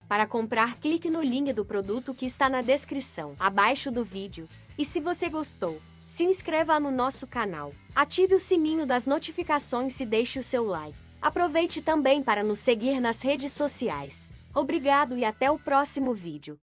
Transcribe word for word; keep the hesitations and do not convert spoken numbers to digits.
Para comprar, clique no link do produto que está na descrição, abaixo do vídeo. E se você gostou, se inscreva no nosso canal, ative o sininho das notificações e deixe o seu like. Aproveite também para nos seguir nas redes sociais. Obrigado e até o próximo vídeo.